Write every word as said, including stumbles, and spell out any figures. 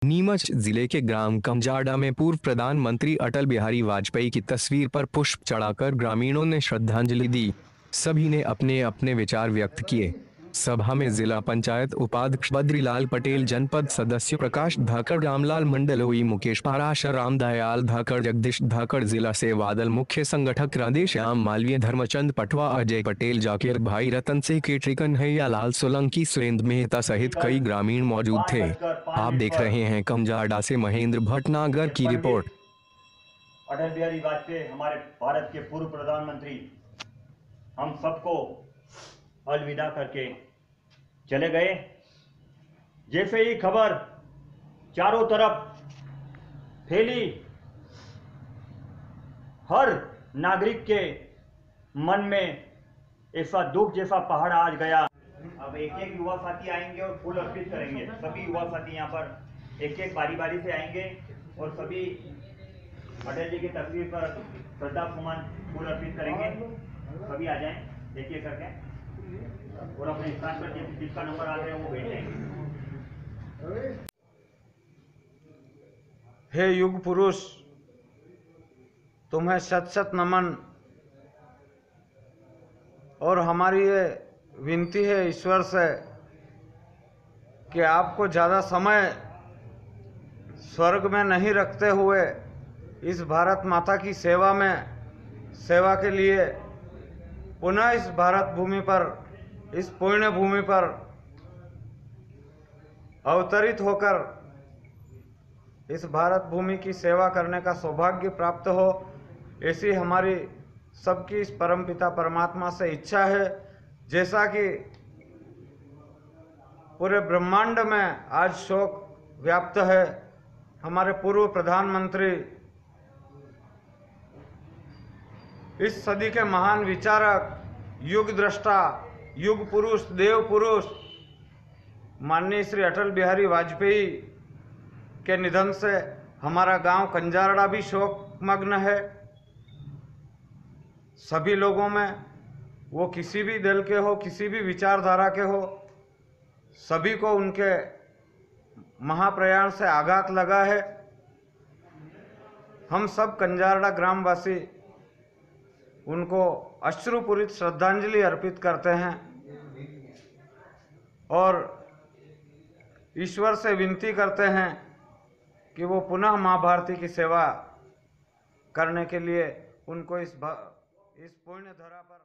नीमच जिले के ग्राम कंजाड़ा में पूर्व प्रधानमंत्री अटल बिहारी वाजपेयी की तस्वीर पर पुष्प चढ़ाकर ग्रामीणों ने श्रद्धांजलि दी। सभी ने अपने अपने विचार व्यक्त किए। सभा में जिला पंचायत उपाध्यक्ष बद्रीलाल पटेल, जनपद सदस्य प्रकाश धाकड़, रामलाल मंडलोई, मुकेश पाराशर, रामदयाल धाकड़, जगदीश धाकड़, जिला से बादल, मुख्य संगठक राधेश्याम मालवीय, धर्मचंद पटवा, अजय पटेल, जाकिर भाई, रतन सिंह केटरी, कन्हैया लाल सोलंकी, सुरेंद्र मेहता सहित कई ग्रामीण मौजूद थे। आप देख रहे हैं कंजाड़ा से महेंद्र भटनागर की रिपोर्ट। अटल बिहारी वाजपेयी हमारे भारत के पूर्व प्रधानमंत्री हम सबको अलविदा करके चले गए। जैसे ही खबर चारों तरफ फैली, हर नागरिक के मन में ऐसा दुख जैसा पहाड़ आज गया। अब एक एक युवा साथी आएंगे और फूल अर्पित करेंगे। सभी युवा साथी यहाँ पर एक एक बारी बारी से आएंगे और सभी अटल जी की तस्वीर पर श्रद्धा सुमन फूल अर्पित करेंगे। सभी आ जाएं एक एक करके और अपने स्थान पर जिसका नंबर आ रहे हैं वो बैठ जाएंगे। हे युग पुरुष, तुम्हें शत शत नमन। और हमारी ये विनती है ईश्वर से कि आपको ज़्यादा समय स्वर्ग में नहीं रखते हुए इस भारत माता की सेवा में सेवा के लिए पुनः इस भारत भूमि पर, इस पुण्य भूमि पर अवतरित होकर इस भारत भूमि की सेवा करने का सौभाग्य प्राप्त हो, ऐसी हमारी सबकी इस परमपिता परमात्मा से इच्छा है। जैसा कि पूरे ब्रह्मांड में आज शोक व्याप्त है, हमारे पूर्व प्रधानमंत्री, इस सदी के महान विचारक, युग दृष्टा, युग पुरुष, देव पुरुष माननीय श्री अटल बिहारी वाजपेयी के निधन से हमारा गांव कंजाड़ा भी शोकमग्न है। सभी लोगों में, वो किसी भी दल के हो, किसी भी विचारधारा के हो, सभी को उनके महाप्रयाण से आघात लगा है। हम सब कंजाड़ा ग्रामवासी उनको अश्रुपूरित श्रद्धांजलि अर्पित करते हैं और ईश्वर से विनती करते हैं कि वो पुनः माँ भारती की सेवा करने के लिए उनको इस इस पुण्य धरा पर